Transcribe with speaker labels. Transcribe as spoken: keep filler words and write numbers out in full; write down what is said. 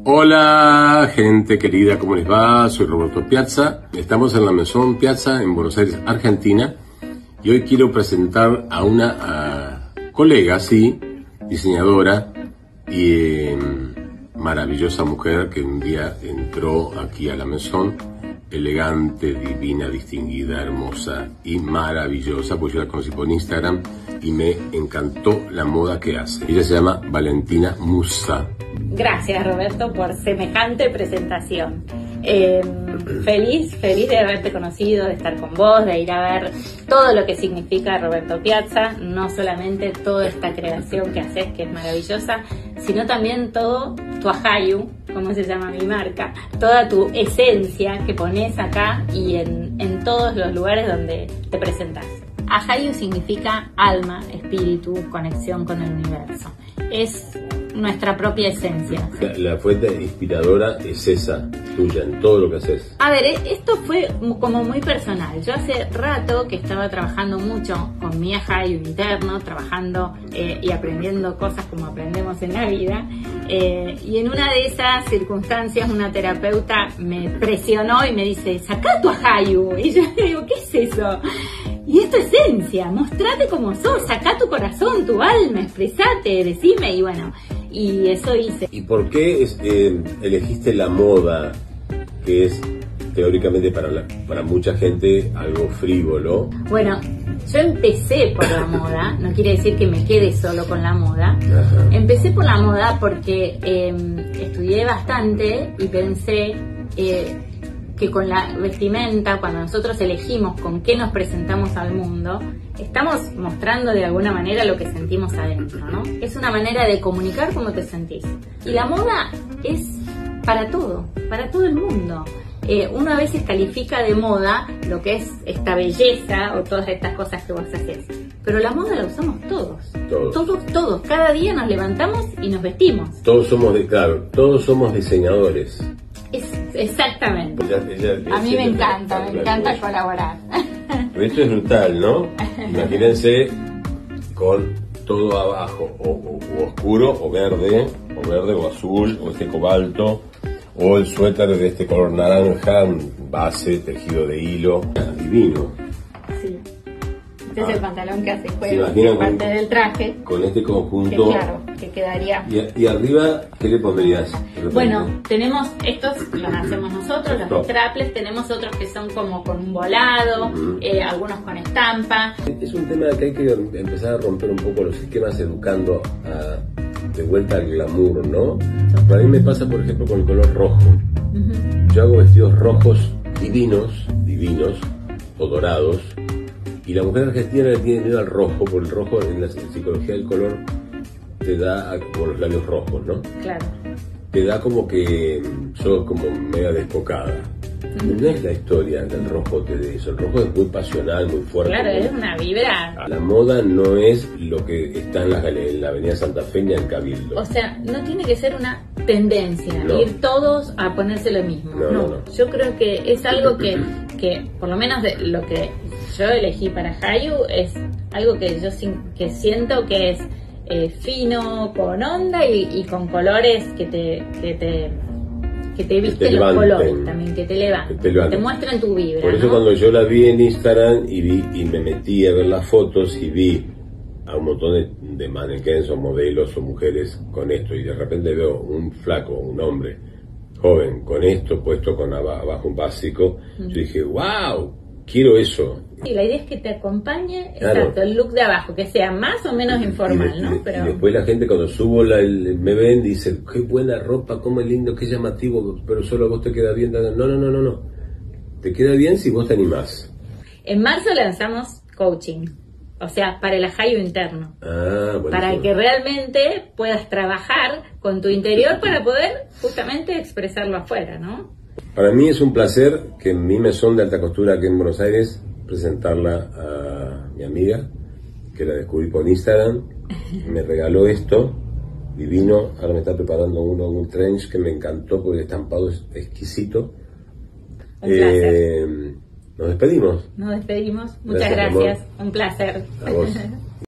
Speaker 1: Hola gente querida, ¿cómo les va? Soy Roberto Piazza, estamos en la Maison Piazza en Buenos Aires, Argentina, y hoy quiero presentar a una a, colega, sí, diseñadora y eh, maravillosa mujer que un día entró aquí a la Maison, elegante, divina, distinguida, hermosa y maravillosa, pues yo la conocí por Instagram y me encantó la moda que hace. Ella se llama Valentina Musa.
Speaker 2: Gracias, Roberto, por semejante presentación. Eh, feliz, feliz de haberte conocido, de estar con vos, de ir a ver todo lo que significa Roberto Piazza, no solamente toda esta creación que haces, que es maravillosa, sino también todo tu ajayu, como se llama mi marca, toda tu esencia que pones acá y en, en todos los lugares donde te presentás. Ajayu significa alma, espíritu, conexión con el universo. Es nuestra propia esencia.
Speaker 1: La, la fuente inspiradora es esa, tuya, en todo lo que haces.
Speaker 2: A ver, esto fue como muy personal. Yo hace rato que estaba trabajando mucho con mi ajayu interno, trabajando eh, y aprendiendo cosas como aprendemos en la vida. Eh, y en una de esas circunstancias una terapeuta me presionó y me dice, sacá tu ajayu. Y yo le digo, ¿qué es eso? Y es tu esencia, mostrate como sos, sacá tu corazón, tu alma, expresate, decime, y bueno, y eso hice.
Speaker 1: ¿Y por qué es, eh, elegiste la moda, que es teóricamente para, la, para mucha gente algo frívolo?
Speaker 2: Bueno, yo empecé por la moda, no quiere decir que me quede solo con la moda.
Speaker 1: Ajá.
Speaker 2: Empecé por la moda porque eh, estudié bastante y pensé... Eh, que con la vestimenta, cuando nosotros elegimos con qué nos presentamos al mundo, estamos mostrando de alguna manera lo que sentimos adentro, ¿no? Es una manera de comunicar cómo te sentís. Y la moda es para todo, para todo el mundo. Eh, uno a veces califica de moda lo que es esta belleza o todas estas cosas que vos haces. Pero la moda la usamos todos.
Speaker 1: Todos.
Speaker 2: Todos, todos. Cada día nos levantamos y nos vestimos.
Speaker 1: Todos somos, de, claro, todos somos diseñadores.
Speaker 2: Es, exactamente.
Speaker 1: Ella, ella,
Speaker 2: a mí me encanta, me encanta colaborar.
Speaker 1: Esto es brutal, ¿no? Imagínense con todo abajo, o, o, o oscuro, o verde, o verde, o azul, o este cobalto, o el suéter de este color naranja, base, tejido de hilo, divino.
Speaker 2: Sí. Este ah. es el pantalón que hace juego, parte con, del traje.
Speaker 1: Con este conjunto.
Speaker 2: Que claro, que quedaría.
Speaker 1: Y, y arriba, ¿qué le pondrías?
Speaker 2: Bueno, tenemos estos, los hacemos nosotros, los Top. Traples, tenemos otros que son como con un volado, uh-huh. eh, algunos con estampa.
Speaker 1: Es un tema que hay que empezar a romper un poco los esquemas educando a, de vuelta al glamour, ¿no? Para mí me pasa, por ejemplo, con el color rojo. Uh-huh. Yo hago vestidos rojos divinos, divinos, o dorados. Y la mujer argentina le tiene miedo al rojo, porque el rojo en la psicología del color te da como los labios rojos, ¿no?
Speaker 2: Claro.
Speaker 1: Te da como que sos como media desbocada. Mm. No es la historia del rojo te de eso. El rojo es muy pasional, muy fuerte.
Speaker 2: Claro,
Speaker 1: muy...
Speaker 2: es una vibra.
Speaker 1: La moda no es lo que está en la, en la avenida Santa Fe ni en Cabildo.
Speaker 2: O sea, no tiene que ser una tendencia,
Speaker 1: no.
Speaker 2: ir todos a ponerse lo mismo.
Speaker 1: No,
Speaker 2: no.
Speaker 1: no, no.
Speaker 2: Yo creo que es algo que, que por lo menos de lo que yo elegí para Ajayu, es algo que yo que siento que es eh, fino, con onda y, y con colores que te que te que te viste que te los colores también, que te levanten, que te, levanten. Te muestran tu vibra.
Speaker 1: Por eso, ¿no? Cuando yo la vi en Instagram y vi y me metí a ver las fotos y vi a un montón de, de mannequins o modelos o mujeres con esto, y de repente veo un flaco, un hombre joven con esto puesto con abajo un básico, mm. yo dije, wow, quiero eso.
Speaker 2: Y la idea es que te acompañe, claro. Exacto, el look de abajo, que sea más o menos informal,
Speaker 1: y,
Speaker 2: ¿no?
Speaker 1: Y,
Speaker 2: Pero...
Speaker 1: y después la gente cuando subo la, el, me ven, dice, qué buena ropa, cómo es lindo, qué llamativo, pero solo a vos te queda bien. No, no, no, no, no. Te queda bien si vos te animás.
Speaker 2: En marzo lanzamos coaching, o sea, para el ajayu interno.
Speaker 1: Ah, buenísimo.
Speaker 2: Para que realmente puedas trabajar con tu interior para poder justamente expresarlo afuera, ¿no?
Speaker 1: Para mí es un placer que en mi mesón de alta costura aquí en Buenos Aires presentarla a mi amiga, que la descubrí por Instagram, me regaló esto, divino, ahora me está preparando uno, un trench que me encantó porque el estampado es exquisito.
Speaker 2: Un placer.
Speaker 1: Eh, nos despedimos.
Speaker 2: Nos despedimos, muchas gracias, gracias. Un placer.
Speaker 1: A vos.